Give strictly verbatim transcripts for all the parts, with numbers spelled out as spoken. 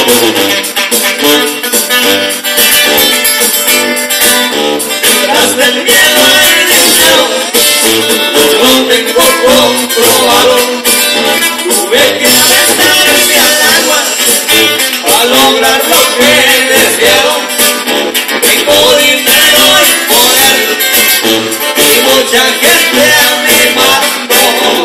Detrás del miedo al deseo, lo tengo comprobado. Tuve que aventarme al agua a lograr lo que deseo. Tengo dinero y poder y mucha gente a mi mando.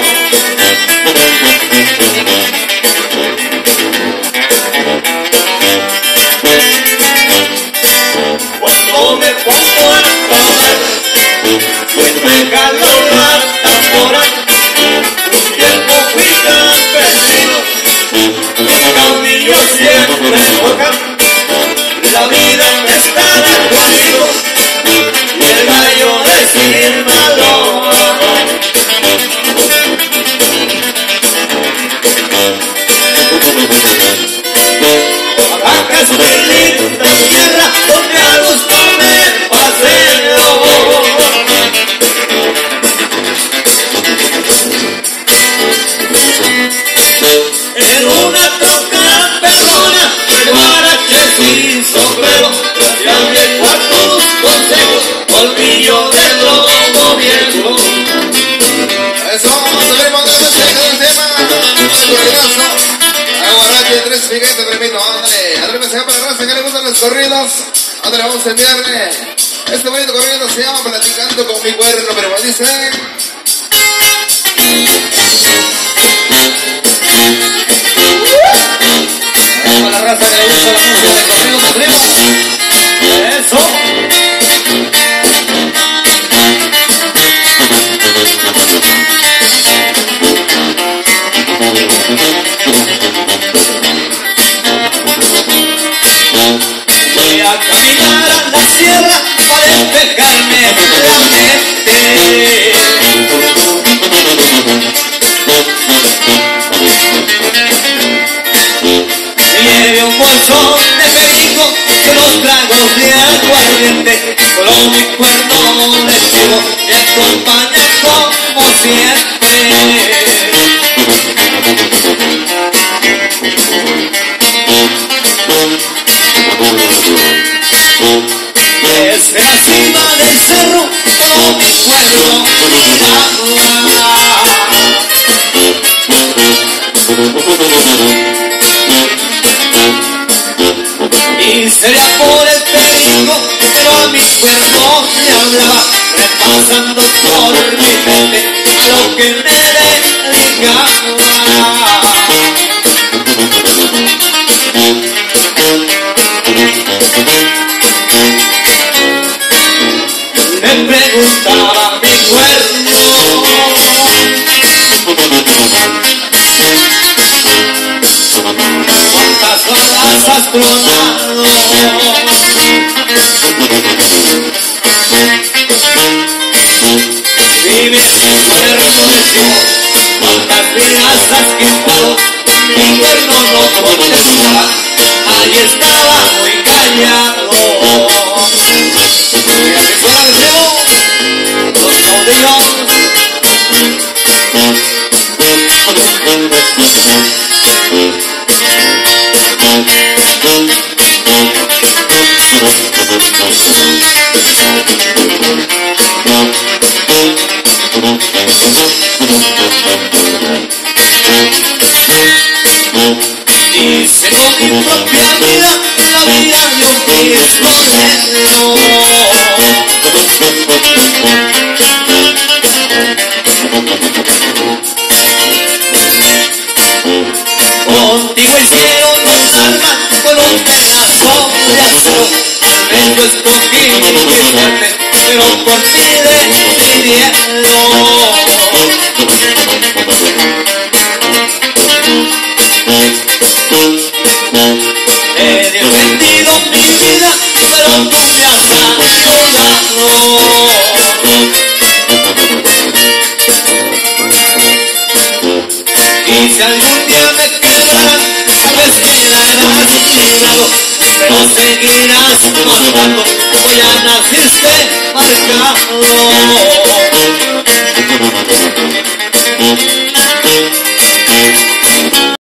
Cuando me pongo a trabajar, pues me jalo la tambora. Un tiempo fui campesino, los caudillos siempre tocan. La vida me estaba conmigo y el gallo decir malo. Oaxaca es muy linda tierra donde a gusto me paseo. En una troca perrona de guaraches sin sombrero, gracias viejo a tus consejos, colmillo de lobo viejo. Eso, salimos de el tema, corridazo. Aguarache, tres piquetes, tremendo, ándale. Atrévese para la raza que le gustan los corridos. Ándale, vamos a enviarle. Este bonito corrido se llama Platicando con mi cuerno, pero dice... Para la raza que le gusta la música de corrido matrimos. Eso. Voy a caminar a la sierra para despejarme la mente. Lleve un bolsón de perico y unos tragos de aguardiente. Con mi cuerno de chivo me acompaña como siempre. Desde la cima del cerro con mi cuerno y sería por el perico, pero a mi cuerno me hablaba, repasando por mi mente a lo que me dedicaba. Me preguntaba mi cuerno, ¿cuántas balas has tronado? Dime mi cuerno de chivo, ¿cuántas vidas has quitado? Mi cuerno no contestaba, ahí estaba muy callado. Y así fuera de chivo, los caudillos. Hice con mi propia vida la vida de un prisionero. Contigo hicieron un arma con un pedazo de acero. Tal vez yo escogí mi suerte, pero por ti decidieron. He defendido mi vida, pero tú me has ayudado. Y si algún día me quedaran, sabes que quedarás librado, pero seguirás matando, como ya naciste marcado.